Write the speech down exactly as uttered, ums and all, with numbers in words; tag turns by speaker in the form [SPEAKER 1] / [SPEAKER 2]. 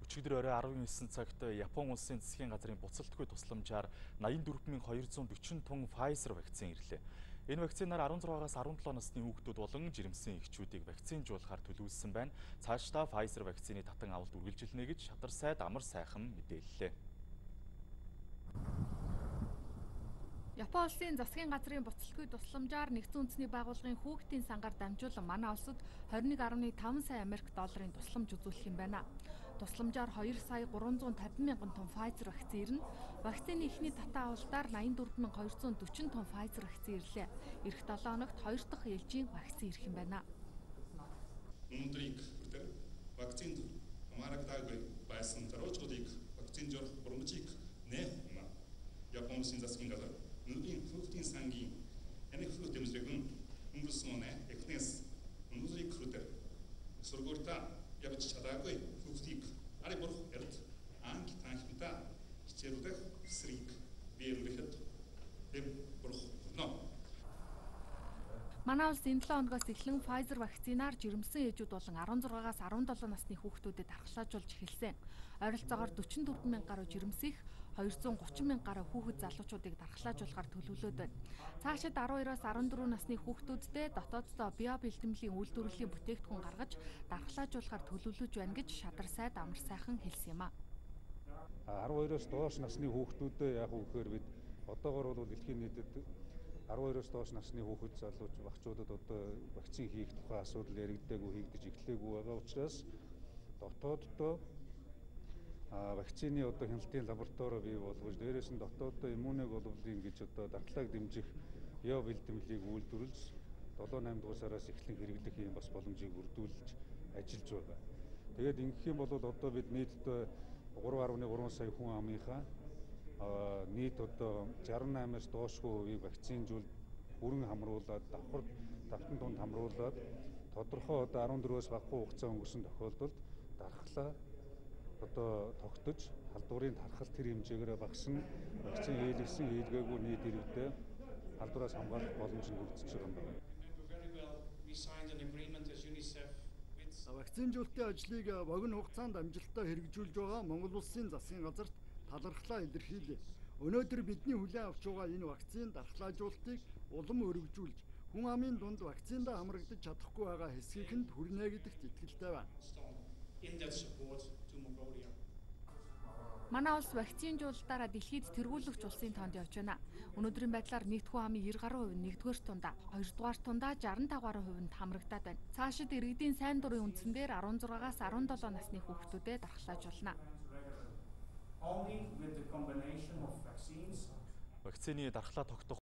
[SPEAKER 1] Өчигдөр орой арван есөн цагт Япон улсын засгийн газрын буцалтгүй тусламжаар найман дөрвөн мянган хоёрд орчим тонн Pfizer вакцин ирлээ. Энэ вакцинаар арван зургаас арван долоо насны хүүхдүүд болон жирэмсэн эхчүүдийг вакцинжуулахаар төлөвлөсөн байна. Цаашдаа Pfizer вакцины татан авалт үргэлжилнэ гэж Шадар сайд амар сайхан мэдээллээ.
[SPEAKER 2] Япон улсын засгийн газрын буцалтгүй тусламжаар нэгдсэн үндэсний байгууллагын хүүхдийн сангаар дамжуулан манай улсад двадцать one point five сая Америк долларын тусламж үзүүлэх юм байна. Тусламжаар two сая three hundred fifty мянган тонн Pfizer вакцин ирнэ. Вакцины эхний татан авалтаар ninety-four thousand two hundred forty тонн Pfizer вакцин ирлээ. Ирэх seven хоногт хоёр дахь ээлжийн вакцин ирэх юм байна.
[SPEAKER 3] Өнөөдрийг хүртэл вакцинд хамаарагдаагүй байсан зорилгоодыг вакцинжуулах боломжийг нээх юм. Япон улсын засгийн газар Өнөөдрийн хүүхдийн сангийн энэ хүүхд дэмжлэгэн өнгөрсөн оны эхнээс өнөөдрийг хүртэл сургуультаа явж чадаагүй хүүхдийг ари бурх эрт анги танхимтаа хичээлүүдэх эсрэг биелэхэд дэм бурх но
[SPEAKER 2] Манай улс энэ seven хоногоос эхлэн Pfizer вакцинаар жирэмсэн ээжүүд болон sixteen-аас sevenseven насны хүүхдүүдэд дархлаажуулж эхэлсэн. Ойролцоогоор forty-four мянган гаруй жирэмсэх, two hundred thirty мянган гаруй хүүхэд залуучуудыг дархлаажуулахар төлөвлөд байна. Цаашид twelve-аас fourteen насны хүүхдүүддээ дотооддоо био бэлтгэмлийн үйлдвэрлэлийн бүтээгдэхүүн гаргаж дархлаажуулахар төлөвлөж байна гэж Шадар сайд амар сайхан хэлсэн юм а.
[SPEAKER 4] twelve-оос доош насны хүүхдүүдэд яг үгээр бид одоогоор бол дэлхийн нийтэд twelve-оос доош насны хүүхэд залууч багчуудад одоо вакцин хийх тухай асуудал яригдаагүй хийгдэж эхлэегүй байгаа учраас дотооддоо вакцины одоо хяналтын лаборатори бий болгож дээрээс нь дотооддоо иммуноглобулин гэж одоо дархлааг дэмжих био бэлтгэлийг үйлдвэрлэж seven eight дугаар сараас эхлэн хэрэглэх юм бас боломжийг бүрдүүлж ажиллаж байгаа. Тэгээд ингэх юм бол одоо бид нийтдээ three point three сая хүн амынхаа нийт одоо sixty-eight-аас доошгүй хувийг вакцинжуул бүрэн хамруулад давхар давтан тунд хамруулад тодорхой одоо fourteen-өөс багагүй хугацаа өнгөрсөн тохиолдолд дархлаа одоо тогтож халдварын тархалт тэр хэмжээгээр багасна вакцин хийлгэсэн хийлгээгүй нийт иргэдэд халдвараас хамгаалах боломж нь үлдчихэж байгаа юм байна.
[SPEAKER 5] Вакцинжуулалтын ажлыг богино хугацаанд амжилттай хэрэгжүүлж байгаа Монгол улсын засгийн газарт талархлаа илэрхийлье. Өнөөдөр бидний хүлээн авч байгаа энэ вакцины дархлаажуулалтыг улам өргөжүүлж, хүн амын дунд вакциндаа хамрагдаж чадахгүй байгаа хэсгийг хүрнэ гэдэгт итгэлтэй байна.
[SPEAKER 2] Манай улс вакцинжуулалтаараа дэлхийд тэргүүлэгч улсын тоонд явж байна. Өнөөдрийн байдлаар нийт хүн амын ninety гаруй хувь нэгдүгээр тундаа, хоёрдугаар тундаа sixty-five гаруй хувинд хамрагдаад байна. Цаашид иргэдийн сайн дурын үндсэн дээр sixteen-аас sevenseven насны хүүхдүүдэд дархлаажуулна.
[SPEAKER 1] Вакцины дархлаа тогтоох